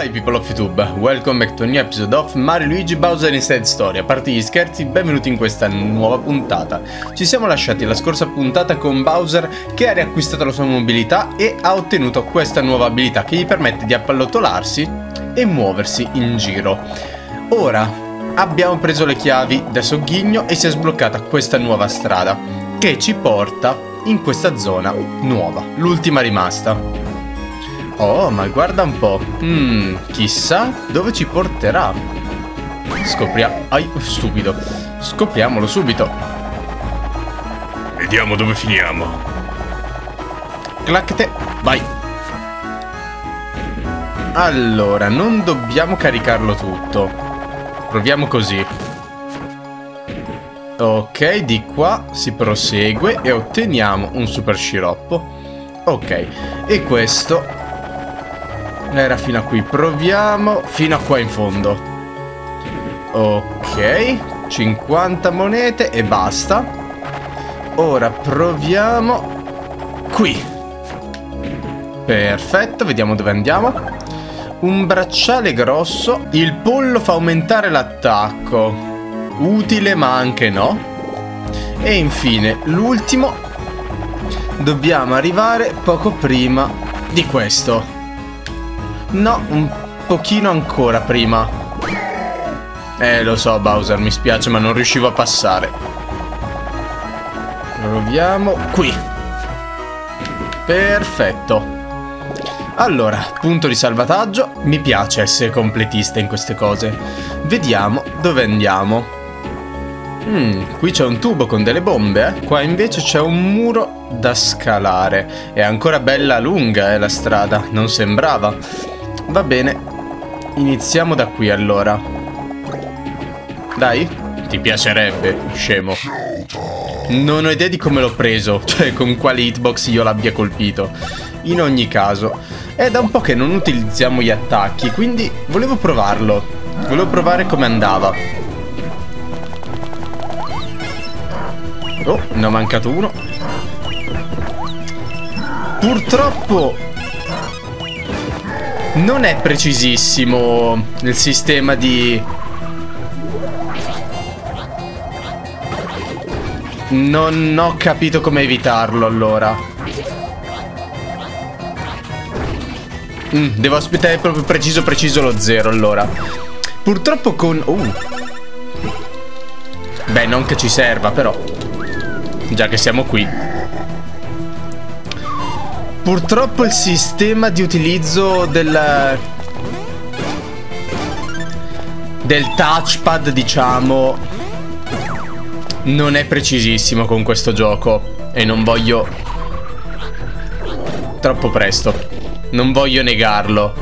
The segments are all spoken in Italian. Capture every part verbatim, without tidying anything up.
Hi people of YouTube, welcome back to a new episode of Mario Luigi Bowser Inside Story. A parte gli scherzi, benvenuti in questa nuova puntata. Ci siamo lasciati la scorsa puntata con Bowser che ha riacquistato la sua mobilità e ha ottenuto questa nuova abilità che gli permette di appallotolarsi e muoversi in giro. Ora abbiamo preso le chiavi da Sogghigno e si è sbloccata questa nuova strada che ci porta in questa zona nuova, l'ultima rimasta. Oh, ma guarda un po'. Hmm, chissà dove ci porterà. Scopriamo. Ai, stupido. Scopriamolo subito. Vediamo dove finiamo. Clacchete, vai. Allora, non dobbiamo caricarlo tutto. Proviamo così. Ok, di qua si prosegue e otteniamo un super sciroppo. Ok, e questo era fino a qui. Proviamo fino a qua in fondo. Ok, cinquanta monete e basta. Ora proviamo qui. Perfetto, vediamo dove andiamo. Un bracciale grosso. Il pollo fa aumentare l'attacco. Utile ma anche no. E infine l'ultimo. Dobbiamo arrivare poco prima di questo. No, un pochino ancora prima. Eh, lo so Bowser, mi spiace ma non riuscivo a passare. Proviamo qui. Perfetto. Allora, punto di salvataggio. Mi piace essere completista in queste cose. Vediamo dove andiamo. Hmm, qui c'è un tubo con delle bombe, eh. Qua invece c'è un muro da scalare. È ancora bella lunga, eh, la strada. Non sembrava. Va bene, iniziamo da qui allora. Dai, ti piacerebbe, scemo. Non ho idea di come l'ho preso, cioè con quale hitbox io l'abbia colpito. In ogni caso, è da un po' che non utilizziamo gli attacchi, quindi volevo provarlo. Volevo provare come andava. Oh, ne ho mancato uno. Purtroppo non è precisissimo il sistema di... Non ho capito come evitarlo allora. mm, Devo aspettare proprio preciso preciso lo zero allora. Purtroppo con... Uh. Beh, non che ci serva però, già che siamo qui. Purtroppo il sistema di utilizzo del del touchpad, diciamo, non è precisissimo con questo gioco. E non voglio... Troppo presto. Non voglio negarlo.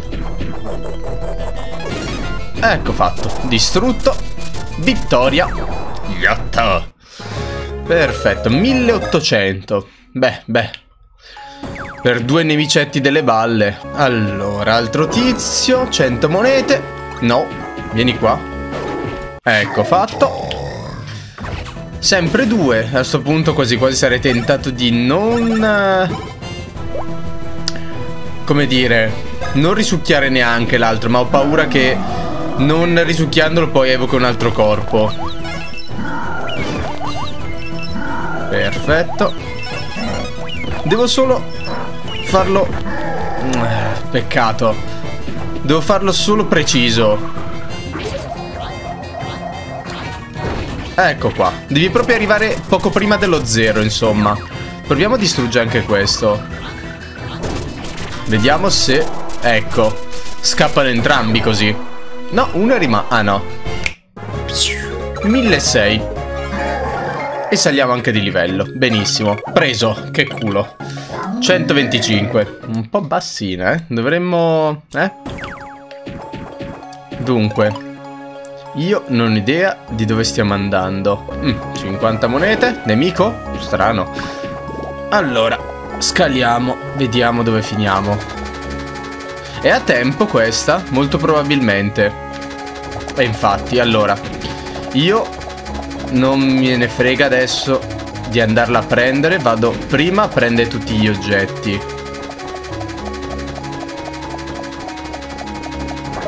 Ecco fatto. Distrutto. Vittoria. Yatta. Perfetto. milleottocento. Beh, beh. Per due nemicetti delle balle. Allora, altro tizio. cento monete. No, vieni qua. Ecco fatto. Sempre due. A sto punto quasi quasi sarei tentato di non... Come dire, non risucchiare neanche l'altro, ma ho paura che non risucchiandolo poi evoca un altro corpo. Perfetto. Devo solo farlo... Peccato. Devo farlo solo preciso. Ecco qua. Devi proprio arrivare poco prima dello zero, insomma. Proviamo a distruggere anche questo. Vediamo se... Ecco. Scappano entrambi così. No, uno è rimasto... Ah no. milleseicento. E saliamo anche di livello. Benissimo. Preso. Che culo. centoventicinque. Un po' bassina, eh. Dovremmo... Eh? Dunque, io non ho idea di dove stiamo andando. mm, cinquanta monete. Nemico? Strano. Allora, scaliamo. Vediamo dove finiamo. È a tempo questa? Molto probabilmente. E infatti, allora, io non me ne frega adesso di andarla a prendere. Vado prima a prendere tutti gli oggetti.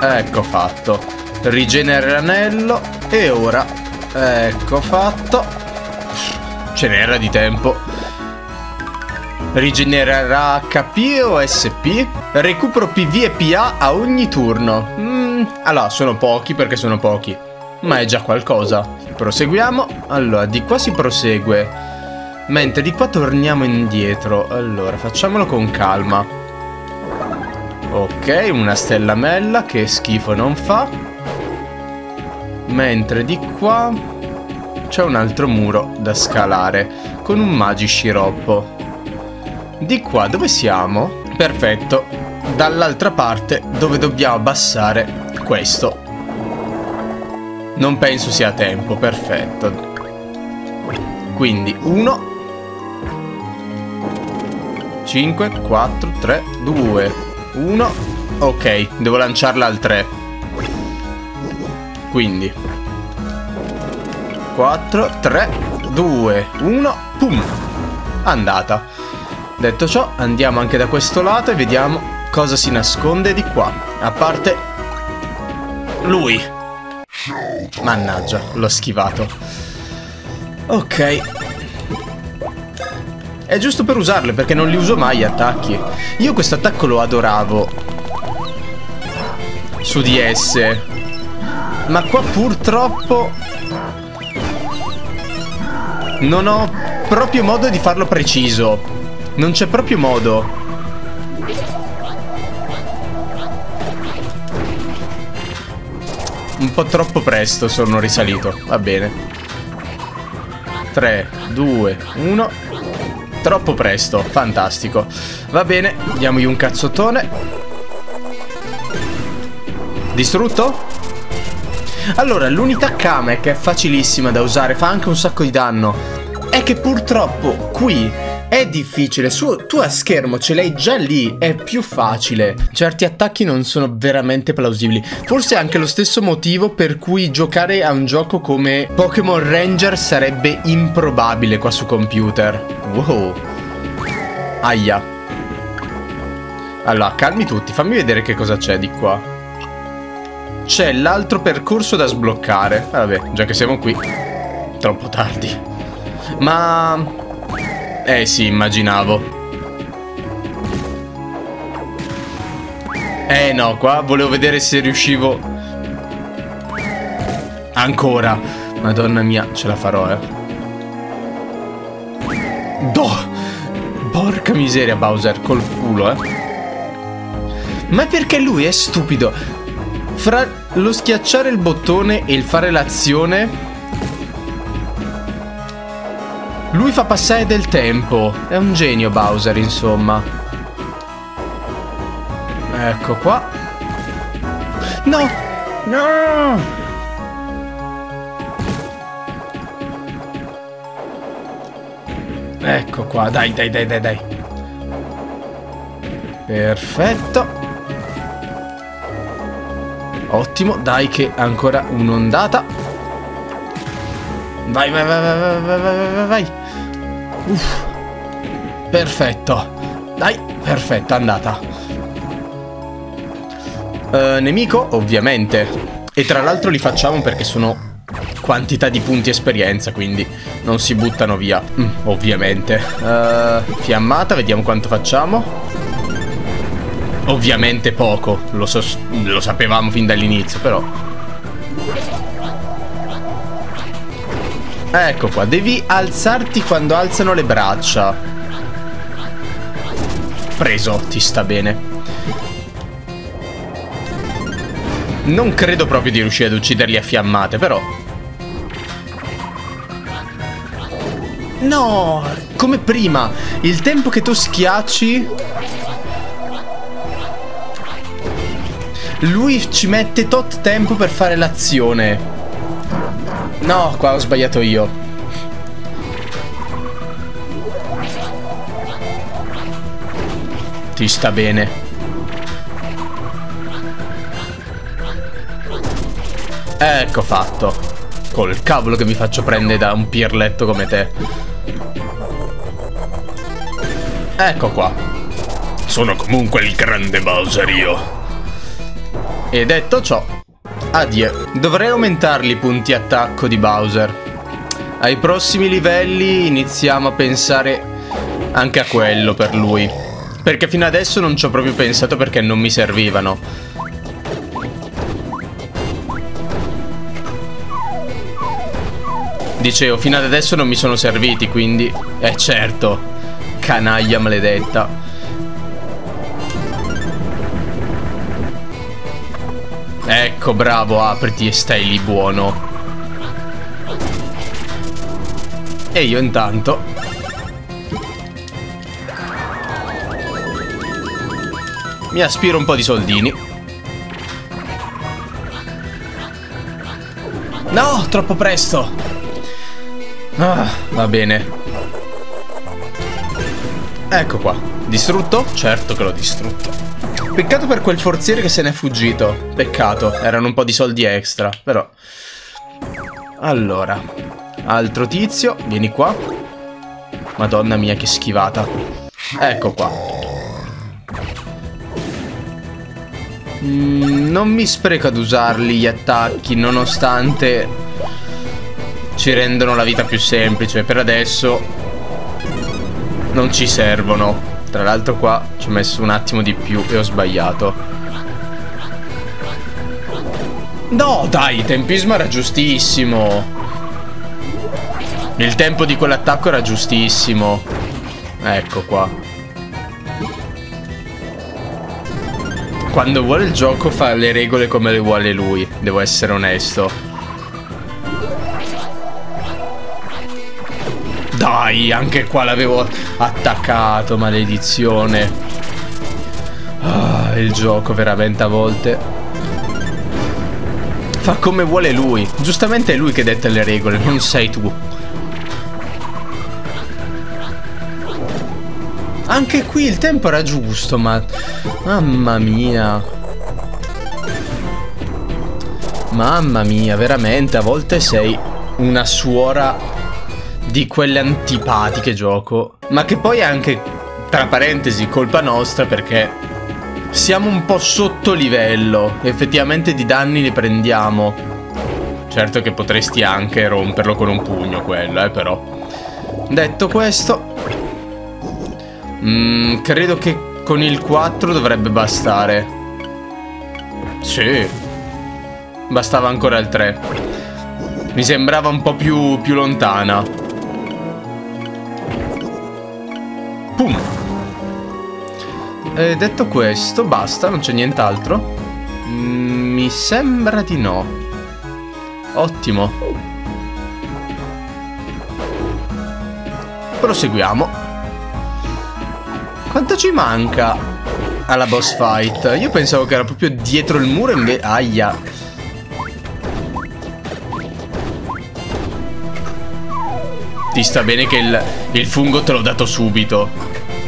Ecco fatto. Rigenera l'anello. E ora, ecco fatto. Ce n'era di tempo. Rigenererà H P o S P? Recupero P V e P A a ogni turno. Mm, allora, sono pochi perché sono pochi, ma è già qualcosa. Proseguiamo. Allora, di qua si prosegue, mentre di qua torniamo indietro. Allora, facciamolo con calma. Ok, una stellamella che schifo non fa. Mentre di qua c'è un altro muro da scalare con un Magisciroppo. Di qua dove siamo? Perfetto. Dall'altra parte dove dobbiamo abbassare questo. Non penso sia a tempo, perfetto. Quindi uno, cinque, quattro, tre, due, uno. Ok, devo lanciarla al tre. Quindi quattro, tre, due, uno, pum. Andata. Detto ciò, andiamo anche da questo lato e vediamo cosa si nasconde di qua. A parte lui. Mannaggia, l'ho schivato. Ok. È giusto per usarle, perché non li uso mai gli attacchi. Io questo attacco lo adoravo su D S, ma qua purtroppo non ho proprio modo di farlo preciso. Non c'è proprio modo. Un po' troppo presto sono risalito. Va bene. tre, due, uno. Troppo presto. Fantastico. Va bene. Diamogli un cazzottone. Distrutto? Allora, l'unità Kamek è facilissima da usare. Fa anche un sacco di danno. È che purtroppo qui è difficile. Su, tu a schermo ce l'hai già lì, è più facile. Certi attacchi non sono veramente plausibili. Forse è anche lo stesso motivo per cui giocare a un gioco come Pokémon Ranger sarebbe improbabile qua su computer. Wow. Aia. Allora, calmi tutti, fammi vedere che cosa c'è di qua. C'è l'altro percorso da sbloccare. Vabbè, già che siamo qui. Troppo tardi. Ma... Eh sì, immaginavo. Eh no, qua volevo vedere se riuscivo. Ancora. Madonna mia, ce la farò, eh. Boh. Porca miseria, Bowser, col culo, eh. Ma perché lui è stupido. Fra lo schiacciare il bottone e il fare l'azione, lui fa passare del tempo. È un genio Bowser, insomma. Ecco qua. No! No! Ecco qua, dai, dai, dai, dai, dai. Perfetto. Ottimo, dai che ancora un'ondata. Vai, vai, vai, vai, vai, vai, vai, vai. Uff. Perfetto. Dai, perfetto, andata. uh, Nemico, ovviamente. E tra l'altro li facciamo perché sono quantità di punti esperienza, quindi non si buttano via. mm, Ovviamente. uh, Fiammata, vediamo quanto facciamo. Ovviamente poco. Lo, so, lo sapevamo fin dall'inizio, però. Ecco qua, devi alzarti quando alzano le braccia. Preso, ti sta bene. Non credo proprio di riuscire ad ucciderli a fiammate, però. No, come prima. Il tempo che tu schiacci, lui ci mette tot tempo per fare l'azione. No, qua ho sbagliato io. Ti sta bene. Ecco fatto. Col cavolo che mi faccio prendere da un pirletto come te. Ecco qua. Sono comunque il grande Bowser io. E detto ciò, addio. Dovrei aumentarli i punti attacco di Bowser. Ai prossimi livelli iniziamo a pensare anche a quello per lui. Perché fino adesso non ci ho proprio pensato perché non mi servivano. Dicevo, fino ad adesso non mi sono serviti, quindi... Eh certo, canaglia maledetta. Ecco, bravo, apriti e stai lì buono. E io intanto... mi aspiro un po' di soldini. No, troppo presto. Ah, va bene. Ecco qua. Distrutto? Certo che l'ho distrutto. Peccato per quel forziere che se n'è fuggito. Peccato, erano un po' di soldi extra. Però allora, altro tizio, vieni qua. Madonna mia che schivata. Ecco qua. mm, Non mi spreco ad usarli gli attacchi, nonostante ci rendono la vita più semplice. Per adesso non ci servono. Tra l'altro qua ci ho messo un attimo di più e ho sbagliato. No, dai, il tempismo era giustissimo. Il tempo di quell'attacco era giustissimo. Ecco qua. Quando vuole il gioco fa le regole come le vuole lui. Devo essere onesto. Dai, anche qua l'avevo attaccato, maledizione. Ah, il gioco veramente a volte fa come vuole lui. Giustamente è lui che detta le regole, non sei tu. Anche qui il tempo era giusto, ma... mamma mia. Mamma mia, veramente, a volte sei una suora di quelle antipatiche, gioco. Ma che poi è anche, tra parentesi, colpa nostra, perché siamo un po' sotto livello. Effettivamente di danni ne prendiamo. Certo che potresti anche romperlo con un pugno quello, eh, però. Detto questo, mm, credo che con il quattro dovrebbe bastare. Sì, bastava ancora il tre. Mi sembrava un po' più, più lontana. Pum. E detto questo, basta, non c'è nient'altro? Mm, mi sembra di no. Ottimo. Proseguiamo. Quanto ci manca alla boss fight? Io pensavo che era proprio dietro il muro, invece... Aia. Ti sta bene che il, il fungo te l'ho dato subito.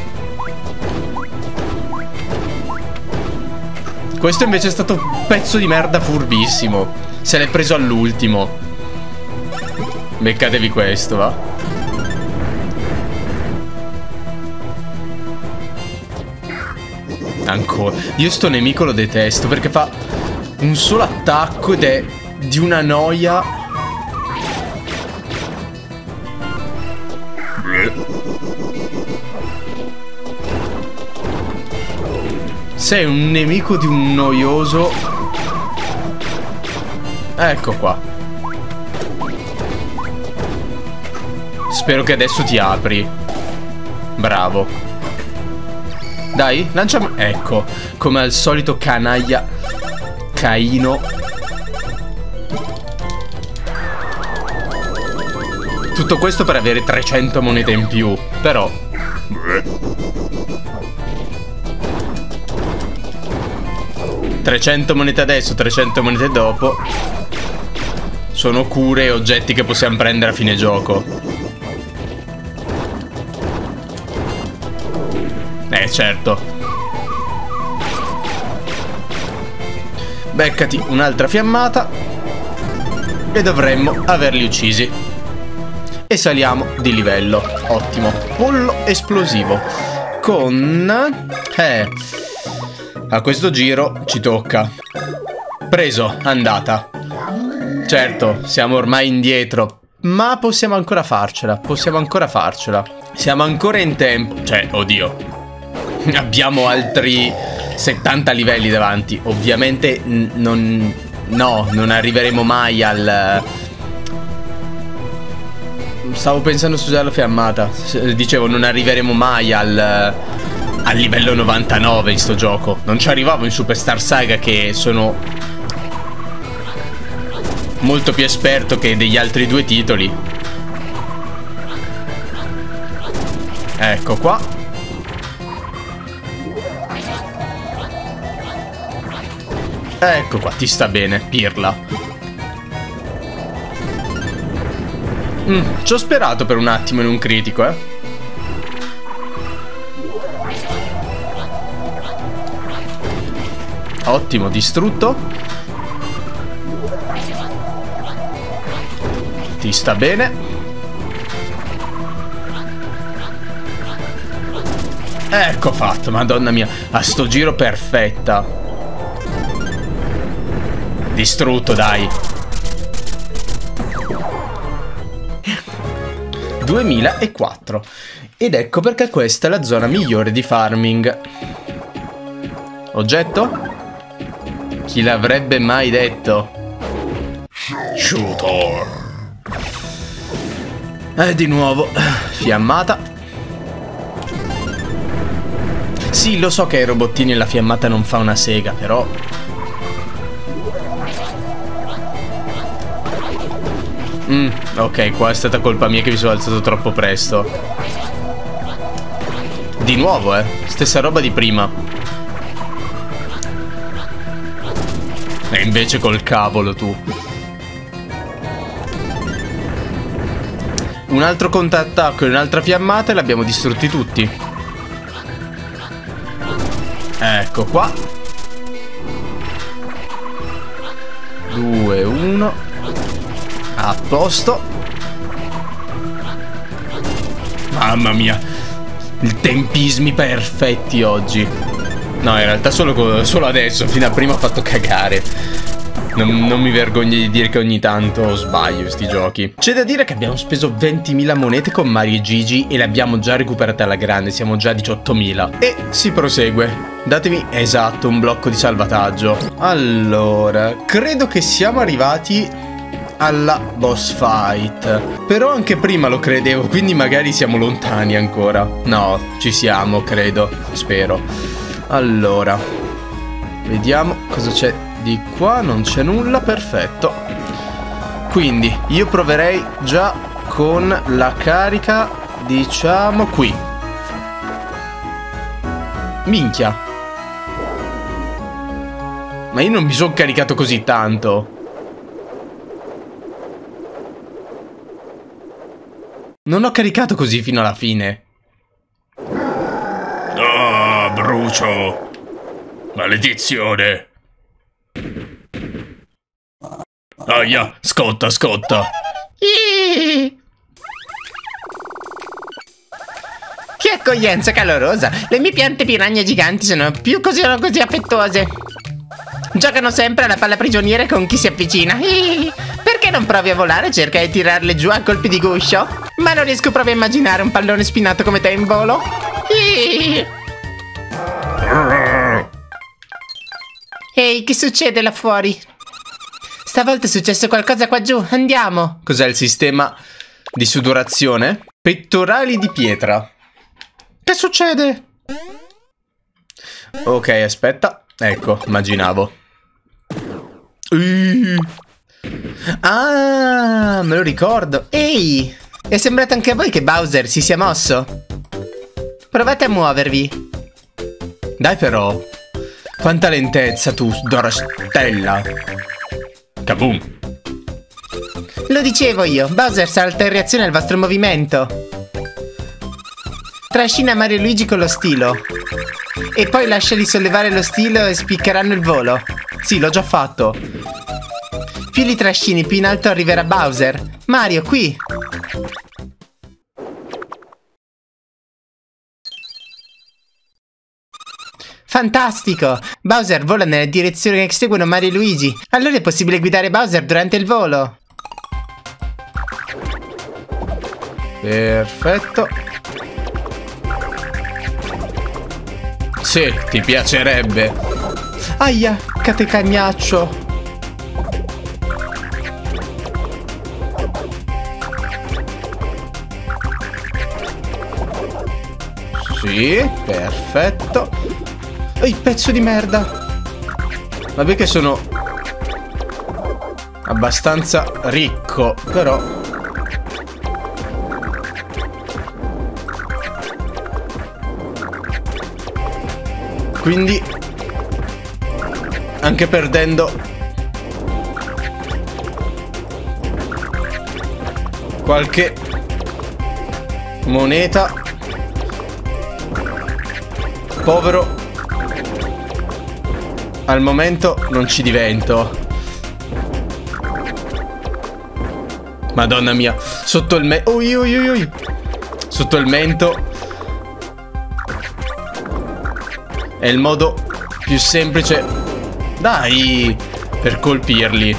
Questo invece è stato un pezzo di merda furbissimo. Se l'è preso all'ultimo. Beccatevi questo, va. Ancora. Io sto nemico lo detesto perché fa un solo attacco ed è di una noia. Sei un nemico di un noioso. Ecco qua. Spero che adesso ti apri. Bravo. Dai, lanciami. Ecco, come al solito canaglia Caino. Tutto questo per avere trecento monete in più. Però trecento monete adesso, trecento monete dopo. Sono cure e oggetti che possiamo prendere a fine gioco. Eh, certo. Beccati un'altra fiammata e dovremmo averli uccisi. E saliamo di livello. Ottimo. Pollo esplosivo. Con... Eh... A questo giro ci tocca Preso, andata. Certo, siamo ormai indietro, ma possiamo ancora farcela, possiamo ancora farcela. Siamo ancora in tempo, cioè, oddio. Abbiamo altri settanta livelli davanti. Ovviamente non... no, non arriveremo mai al... Stavo pensando su usare la fiammata. Dicevo, non arriveremo mai al... al livello novantanove in sto gioco. Non ci arrivavo in Superstar Saga, che sono molto più esperto che degli altri due titoli. Ecco qua. Ecco qua, ti sta bene, pirla. Mm, ci ho sperato per un attimo in un critico, eh. Ottimo, distrutto. Ti sta bene. Ecco fatto, madonna mia. A sto giro perfetta. Distrutto, dai. duemilaquattro. Ed ecco perché questa è la zona migliore di farming. Oggetto? Chi l'avrebbe mai detto? Shooter. E di nuovo fiammata. Sì, lo so che ai robottini la fiammata non fa una sega, però... Mm, ok, qua è stata colpa mia che mi sono alzato troppo presto. Di nuovo, eh. Stessa roba di prima. E invece col cavolo, tu. Un altro contrattacco e un'altra fiammata e l'abbiamo distrutti tutti. Ecco qua. due, uno. A posto. Mamma mia. I tempismi perfetti oggi. No, in realtà solo, solo adesso. Fino a prima ho fatto cagare. Non, non mi vergogno di dire che ogni tanto sbaglio sti giochi. C'è da dire che abbiamo speso ventimila monete con Mario e Gigi e le abbiamo già recuperate alla grande. Siamo già a diciottomila. E si prosegue. Datemi, esatto, un blocco di salvataggio. Allora, credo che siamo arrivati alla boss fight. Però anche prima lo credevo, quindi magari siamo lontani ancora. No, ci siamo, credo. Spero. Allora, vediamo cosa c'è di qua. Non c'è nulla, perfetto. Quindi io proverei già con la carica, diciamo qui. Minchia. Ma io non mi sono caricato così tanto. Non ho caricato così fino alla fine. Ah, brucio. Maledizione. Aia, scotta, scotta. Iii. Che accoglienza calorosa. Le mie piante piranha giganti sono più così o così affettuose. Giocano sempre alla palla prigioniera con chi si avvicina. Iii. Perché non provi a volare e cerca di tirarle giù a colpi di guscio? Ma non riesco proprio a immaginare un pallone spinato come te in volo. Iii. Ehi, che succede là fuori? Stavolta è successo qualcosa qua giù, andiamo. Cos'è il sistema di sudorazione? Pettorali di pietra. Che succede? Ok, aspetta. Ecco, immaginavo. Uh. Ah, me lo ricordo. Ehi, è sembrato anche a voi che Bowser si sia mosso? Provate a muovervi. Dai però. Quanta lentezza tu, Dorastella. Kaboom. Lo dicevo io, Bowser salta in reazione al vostro movimento. Trascina Mario e Luigi con lo stilo. E poi lasciali sollevare lo stilo e spiccheranno il volo. Sì, l'ho già fatto. Più li trascini, più in alto arriverà Bowser. Mario, qui. Fantastico! Bowser vola nella direzione che seguono Mario e Luigi. Allora è possibile guidare Bowser durante il volo. Perfetto. Sì, ti piacerebbe. Aia, catecagnaccio. Sì, perfetto. Ehi, pezzo di merda. Vabbè che sono abbastanza ricco, però quindi anche perdendo qualche moneta, povero, al momento non ci divento. Madonna mia, sotto il mento. Ui, ui, ui, ui. Sotto il mento è il modo più semplice, dai, per colpirli.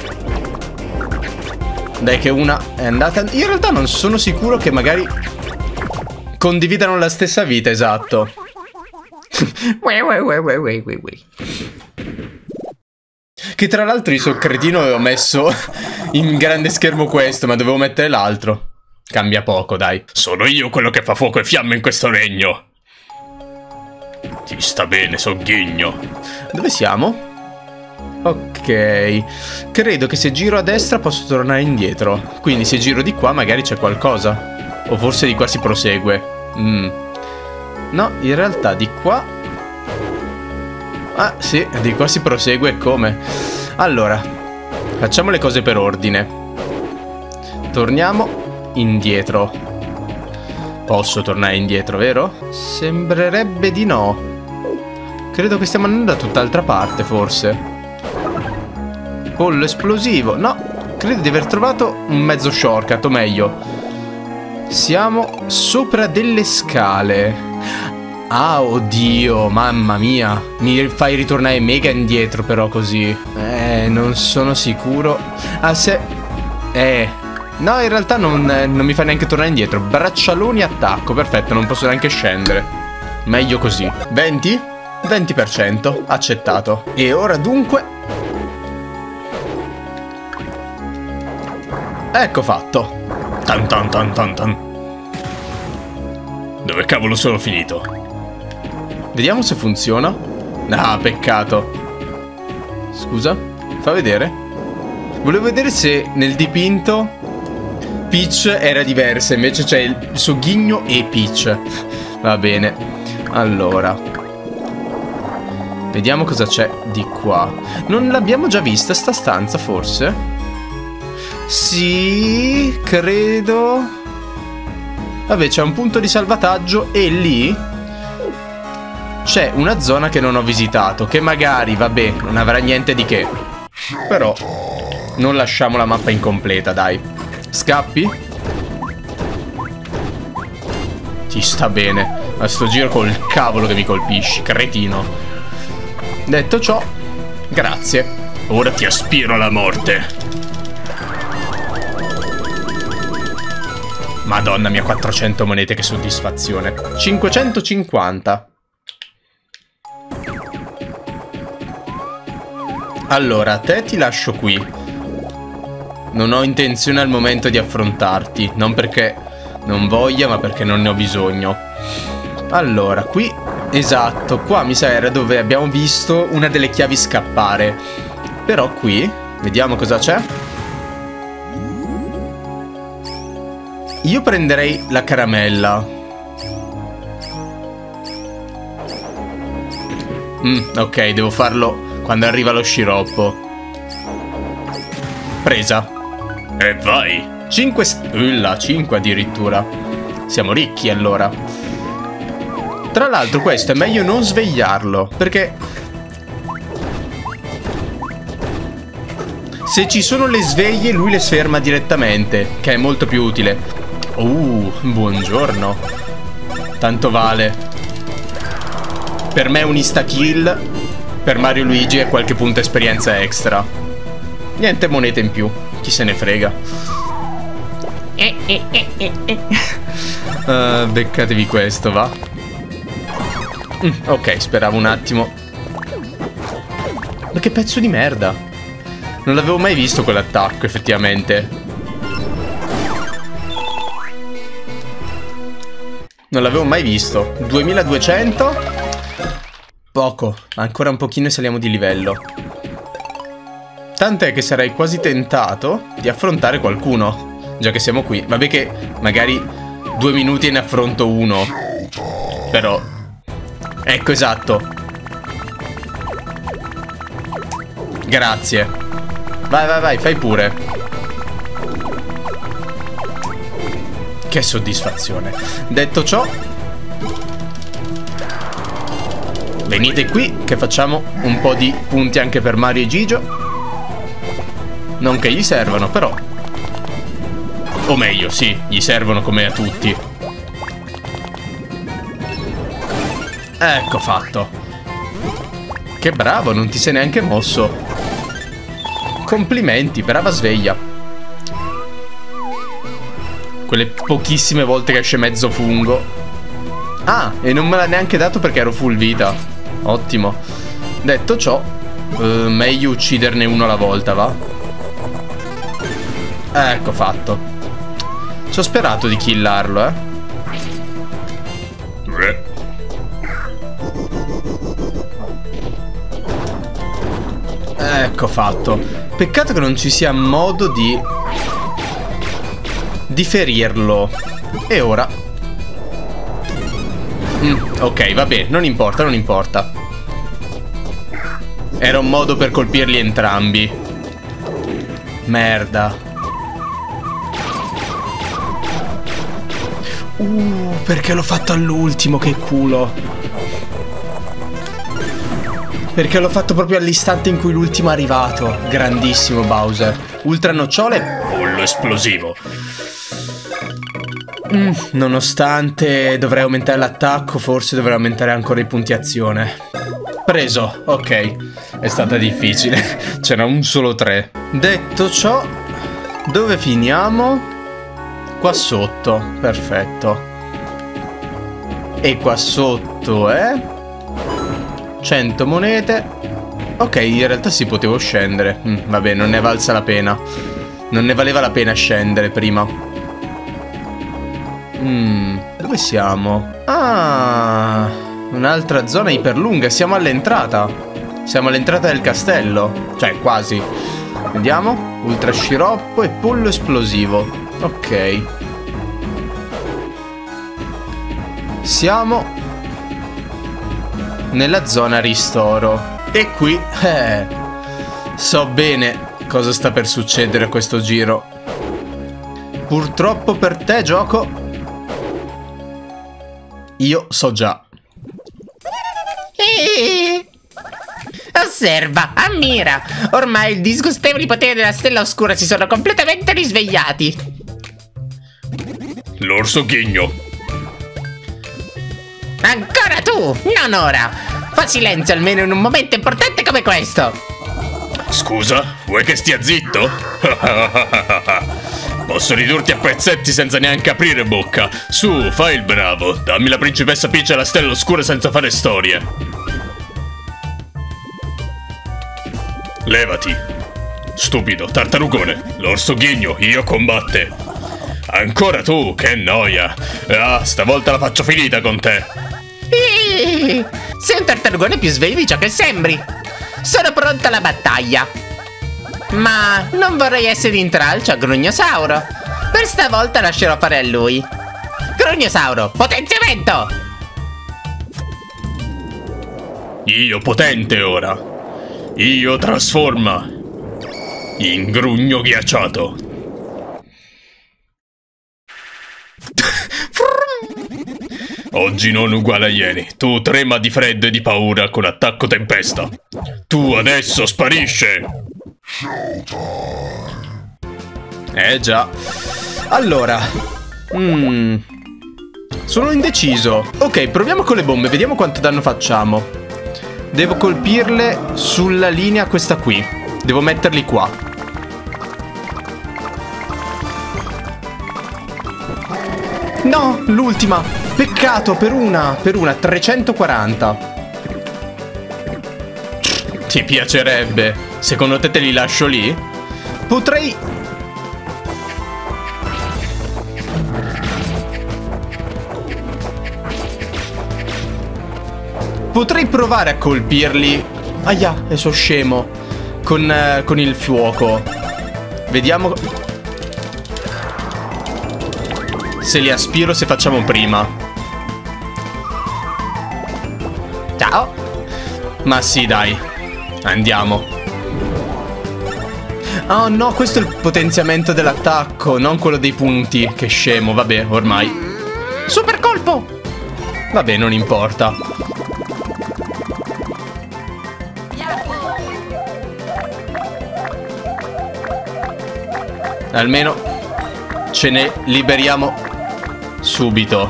Dai che una è andata. Io in realtà non sono sicuro che magari condividano la stessa vita, esatto. Ue, ue, ue, ue, ue, ue, ue. Che tra l'altro io sono cretino e ho messo in grande schermo questo, ma dovevo mettere l'altro. Cambia poco, dai. Sono io quello che fa fuoco e fiamme in questo regno. Ti sta bene, sogghigno. Dove siamo? Ok. Credo che se giro a destra posso tornare indietro. Quindi se giro di qua magari c'è qualcosa. O forse di qua si prosegue. Mm. No, in realtà di qua... Ah, sì, di qua si prosegue come? Allora, facciamo le cose per ordine. Torniamo indietro. Posso tornare indietro, vero? Sembrerebbe di no. Credo che stiamo andando da tutt'altra parte, forse. Pollo esplosivo. No, credo di aver trovato un mezzo shortcut, o meglio, siamo sopra delle scale. Ah, oddio, mamma mia. Mi fai ritornare mega indietro però così. Eh, non sono sicuro. Ah, se... Eh... No, in realtà non, non mi fa neanche tornare indietro. Braccialoni attacco, perfetto, non posso neanche scendere. Meglio così. venti? venti per cento, accettato. E ora dunque... Ecco fatto. Tan tan tan tan tan. Dove cavolo sono finito? Vediamo se funziona. Ah, peccato. Scusa, fa vedere. Volevo vedere se nel dipinto Peach era diversa, invece c'è il sogghigno e Peach. Va bene. Allora, vediamo cosa c'è di qua. Non l'abbiamo già vista sta stanza, forse? Sì, credo. Vabbè, c'è un punto di salvataggio e lì c'è una zona che non ho visitato, che magari, vabbè, non avrà niente di che. Però non lasciamo la mappa incompleta, dai. Scappi? Ti sta bene. A sto giro col cavolo che mi colpisci, cretino. Detto ciò, grazie. Ora ti aspiro la morte. Madonna mia, quattrocento monete, che soddisfazione. cinquecentocinquanta. Allora, te ti lascio qui. Non ho intenzione al momento di affrontarti. Non perché non voglia, ma perché non ne ho bisogno. Allora, qui... Esatto, qua mi sa era dove abbiamo visto una delle chiavi scappare. Però qui, vediamo cosa c'è. Io prenderei la caramella. Mm, ok, devo farlo quando arriva lo sciroppo. Presa. E vai. cinque Ulla, cinque addirittura. Siamo ricchi allora. Tra l'altro questo è meglio non svegliarlo, perché se ci sono le sveglie lui le sferma direttamente, che è molto più utile. Uh, buongiorno. Tanto vale. Per me è un insta-kill. Per Mario Luigi è qualche punto esperienza extra. Niente monete in più. Chi se ne frega. Eh, eh, eh, eh, eh. uh, Beccatevi questo, va. mm, Ok, speravo un attimo. Ma che pezzo di merda. Non l'avevo mai visto quell'attacco, effettivamente. Non l'avevo mai visto. duemiladuecento. Poco. Ancora un pochino e saliamo di livello. Tant'è che sarei quasi tentato di affrontare qualcuno, già che siamo qui. Vabbè che magari due minuti e ne affronto uno. Però ecco, esatto. Grazie. Vai, vai, vai, fai pure. Che soddisfazione. Detto ciò, venite qui che facciamo un po' di punti anche per Mario e Gigio. Non che gli servano, però. O meglio, sì, gli servono come a tutti. Ecco fatto. Che bravo, non ti sei neanche mosso. Complimenti, brava sveglia. Quelle pochissime volte che esce mezzo fungo. Ah, e non me l'ha neanche dato perché ero full vita. Ottimo. Detto ciò, uh, meglio ucciderne uno alla volta, va? Ecco fatto. Ci ho sperato di killarlo, eh. Ecco fatto. Peccato che non ci sia modo di di ferirlo. E ora mm, ok, vabbè, non importa, non importa. Era un modo per colpirli entrambi. Merda. Uh, perché l'ho fatto all'ultimo, che culo. Perché l'ho fatto proprio all'istante in cui l'ultimo è arrivato. Grandissimo Bowser. Ultra nocciole. Pollo esplosivo. Mm, nonostante dovrei aumentare l'attacco, forse dovrei aumentare ancora i punti azione. Preso, ok. È stata difficile. C'era un solo tre. Detto ciò, dove finiamo? Qua sotto, perfetto. E qua sotto è cento monete. Ok, in realtà si potevo scendere. mm, Vabbè, non ne valsa la pena. Non ne valeva la pena scendere prima. Mm, dove siamo? Ah, un'altra zona iperlunga. Siamo all'entrata. Siamo all'entrata del castello. Cioè, quasi. Vediamo. Ultra sciroppo e pollo esplosivo. Ok. Siamo nella zona ristoro. E qui, eh, so bene cosa sta per succedere a questo giro. Purtroppo per te, gioco, io so già. Eh. Osserva, ammira. Ormai i disgustevoli poteri della stella oscura si sono completamente risvegliati. L'orso ghigno. Ancora tu, non ora. Fa silenzio almeno in un momento importante come questo. Scusa, vuoi che stia zitto? Posso ridurti a pezzetti senza neanche aprire bocca. Su, fai il bravo. Dammi la principessa Peach e la stella oscura senza fare storie. Levati. Stupido, tartarugone. L'orso ghigno, io combatte. Ancora tu, che noia. Ah, stavolta la faccio finita con te. Eeeh, sei un tartarugone più sveglio di ciò che sembri. Sono pronta alla battaglia. Ma non vorrei essere intralcio a Grugnosauro. Per stavolta lascerò fare a lui. Grugnosauro, potenziamento! Io potente ora. Io trasforma in grugno ghiacciato. Oggi non uguale a ieri. Tu trema di freddo e di paura con attacco tempesta. Tu adesso sparisce. Eh già. Allora, mm, Sono indeciso. Ok, proviamo con le bombe, vediamo quanto danno facciamo. Devo colpirle sulla linea questa qui. Devo metterli qua. No, l'ultima. Peccato, per una, per una, trecentoquaranta. Ti piacerebbe? Secondo te te li lascio lì? Potrei... Potrei provare a colpirli. Aia, e so scemo. Con, eh, con il fuoco. Vediamo se li aspiro, se facciamo prima. Ciao. Ma sì, dai. Andiamo. Oh no, questo è il potenziamento dell'attacco, non quello dei punti. Che scemo, vabbè, ormai. Super colpo. Vabbè, non importa. Almeno ce ne liberiamo subito.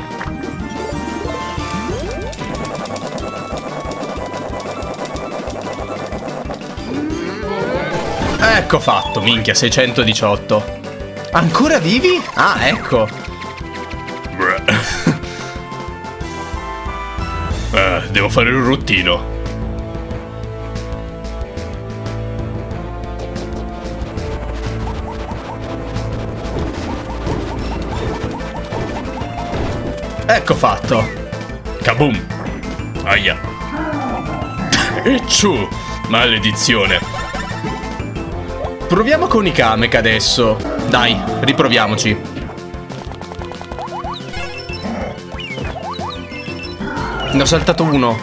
Ecco fatto, minchia, seicentodiciotto. Ancora vivi? Ah, ecco. eh, Devo fare un ruttino. Ecco fatto. Kaboom. Aia. E ciù. Maledizione. Proviamo con i Kamek adesso. Dai, riproviamoci. Ne ho saltato uno.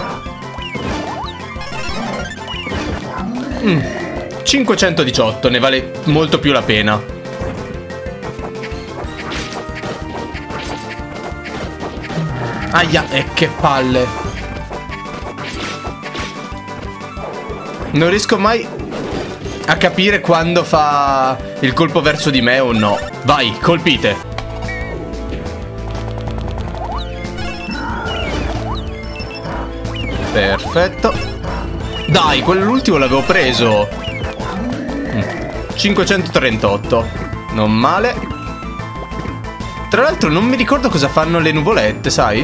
mm. cinquecentodiciotto, ne vale molto più la pena. Aia, e che palle. Non riesco mai a capire quando fa il colpo verso di me o no. Vai, colpite. Perfetto. Dai, quell'ultimo l'avevo preso. cinquecentotrentotto. Non male. Tra l'altro non mi ricordo cosa fanno le nuvolette, sai?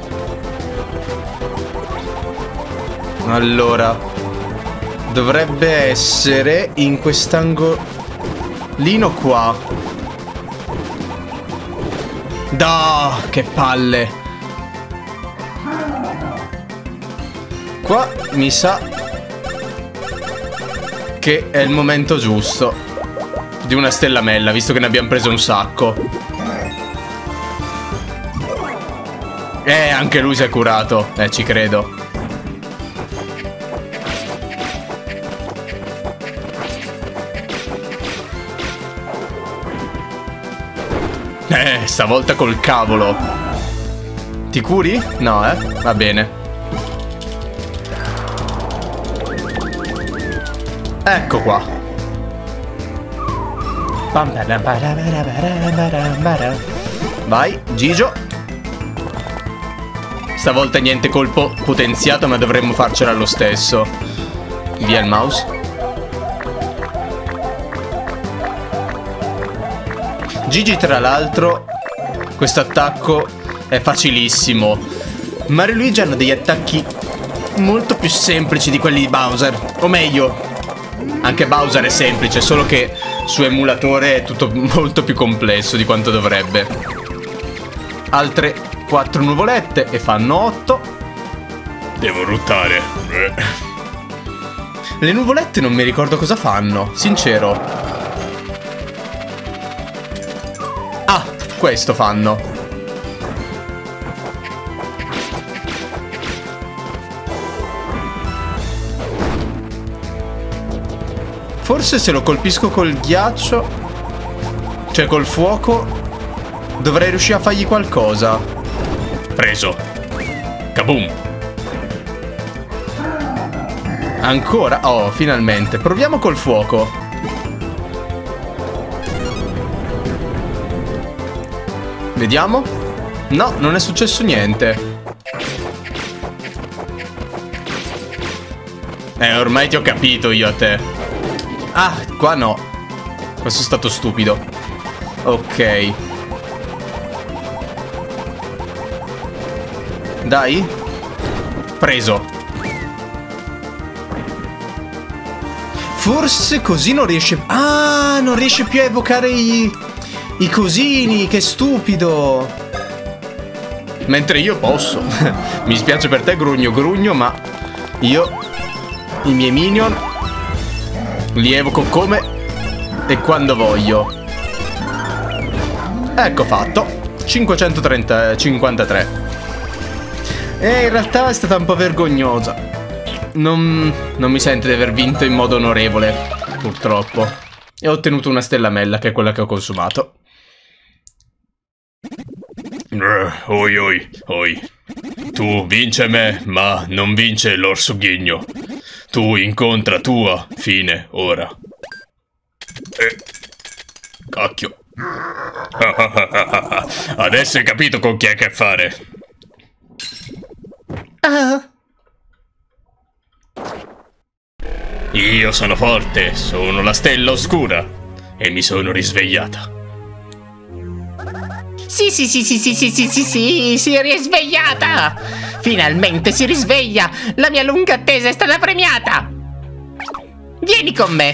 Allora, dovrebbe essere in quest'angolino qua. Da, che palle. Qua mi sa che è il momento giusto di una stellamella, visto che ne abbiamo preso un sacco. Eh, anche lui si è curato. Eh, ci credo. Eh, stavolta col cavolo. Ti curi? No, eh? Va bene. Ecco qua. Vai, Gigio. Stavolta niente colpo potenziato, ma dovremmo farcela lo stesso. Via il mouse. Gigi, tra l'altro, questo attacco è facilissimo. Mario e Luigi hanno degli attacchi molto più semplici di quelli di Bowser. O meglio, anche Bowser è semplice, solo che su emulatore è tutto molto più complesso di quanto dovrebbe. Altre quattro nuvolette e fanno otto. Devo ruttare. Le nuvolette non mi ricordo cosa fanno, sincero. Ah, questo fanno. Forse se lo colpisco col ghiaccio, cioè col fuoco, dovrei riuscire a fargli qualcosa. Preso. Kaboom. Ancora? Oh, finalmente. Proviamo col fuoco. Vediamo. No, non è successo niente. Eh, ormai ti ho capito io a te. Ah, qua no. Questo è stato stupido. Ok. Dai. Preso. Forse così non riesce... Ah, non riesce più a evocare i... I cosini, che stupido. Mentre io posso. Mi spiace per te, grugno grugno, ma io i miei minion li evoco come e quando voglio. Ecco fatto. cinquecentocinquantatré. E in realtà è stata un po' vergognosa. Non, non mi sento di aver vinto in modo onorevole, purtroppo. E ho ottenuto una stellamella, che è quella che ho consumato. Uh, oi oi oi. Tu vince me, ma non vince l'orso ghigno. Tu incontra tua fine ora. Eh. Cacchio. Adesso hai capito con chi hai a che fare. Ah. Io sono forte, sono la stella oscura e mi sono risvegliata. Sì, sì, sì, sì, sì, sì, sì, sì, sì, si è risvegliata! Finalmente si risveglia! La mia lunga attesa è stata premiata! Vieni con me!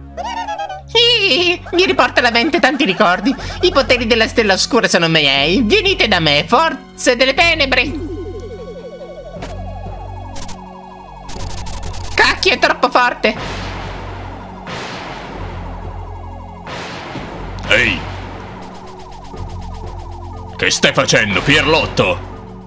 Mi riporta alla mente tanti ricordi. I poteri della stella oscura sono miei. Venite da me, forze delle tenebre! Cacchio, è troppo forte! Ehi! Che stai facendo, Pierlotto?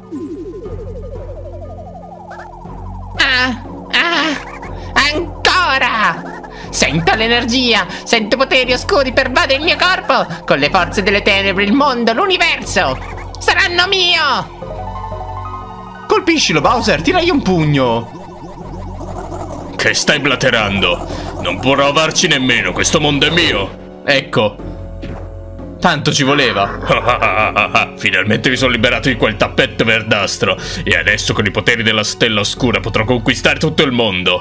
Ah! Ah! Ancora! Sento l'energia! Sento poteri oscuri pervadere il mio corpo! Con le forze delle tenebre, il mondo, l'universo! Saranno mio! Colpiscilo, Bowser, tiragli un pugno! Che stai blaterando? Non può rovarci nemmeno, questo mondo è mio! Ecco. Tanto ci voleva. Finalmente mi sono liberato di quel tappetto verdastro. E adesso con i poteri della stella oscura potrò conquistare tutto il mondo.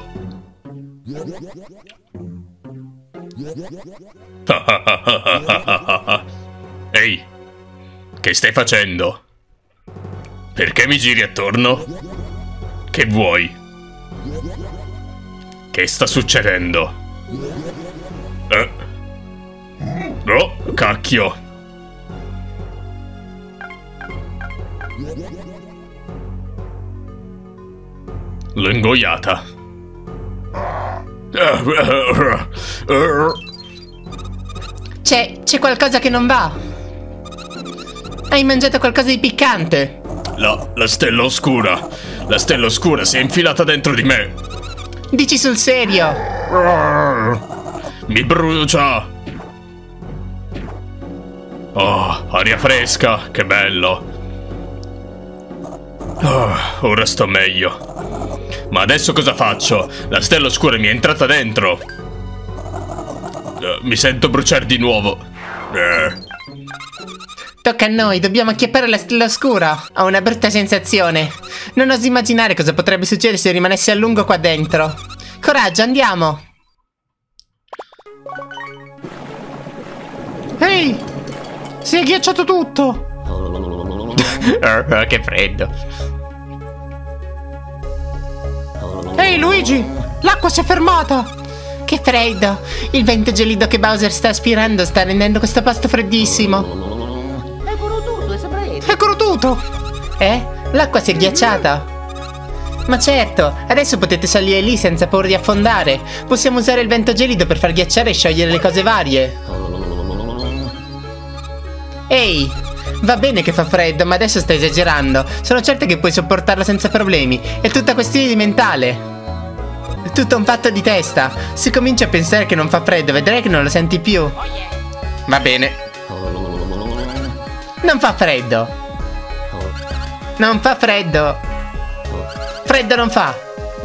Ehi, che stai facendo? Perché mi giri attorno? Che vuoi? Che sta succedendo? Eh? Oh, cacchio! L'ho ingoiata. C'è... c'è qualcosa che non va. Hai mangiato qualcosa di piccante. La... la stella oscura. La stella oscura si è infilata dentro di me. Dici sul serio? Mi brucia. Oh, aria fresca, che bello. Oh, ora sto meglio. Ma adesso cosa faccio? La stella oscura mi è entrata dentro. Uh, mi sento bruciare di nuovo. Uh. Tocca a noi, dobbiamo acchiappare la stella oscura. Ho una brutta sensazione. Non oso immaginare cosa potrebbe succedere se rimanessi a lungo qua dentro. Coraggio, andiamo. Ehi! Si è ghiacciato tutto! Che freddo! Ehi Luigi! L'acqua si è fermata! Che freddo! Il vento gelido che Bowser sta aspirando sta rendendo questo posto freddissimo! Eccolo tutto, saprete! Eccolo tutto! Eh? L'acqua si è ghiacciata! Ma certo! Adesso potete salire lì senza paura di affondare! Possiamo usare il vento gelido per far ghiacciare e sciogliere le cose varie! Ehi, va bene che fa freddo, ma adesso stai esagerando. Sono certa che puoi sopportarlo senza problemi. È tutta questione di mentale. È tutto un fatto di testa. Se cominci a pensare che non fa freddo, vedrai che non lo senti più. Va bene. Non fa freddo. Non fa freddo. Freddo non fa.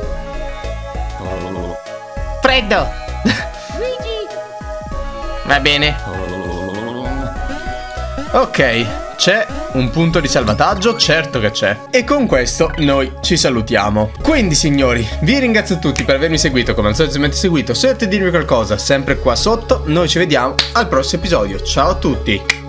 Freddo. Va bene. Ok, C'è un punto di salvataggio? Certo che c'è. E con questo noi ci salutiamo. Quindi signori, vi ringrazio tutti per avermi seguito, come al solito se mi avete seguito. Se volete dirmi qualcosa, sempre qua sotto. Noi ci vediamo al prossimo episodio. Ciao a tutti.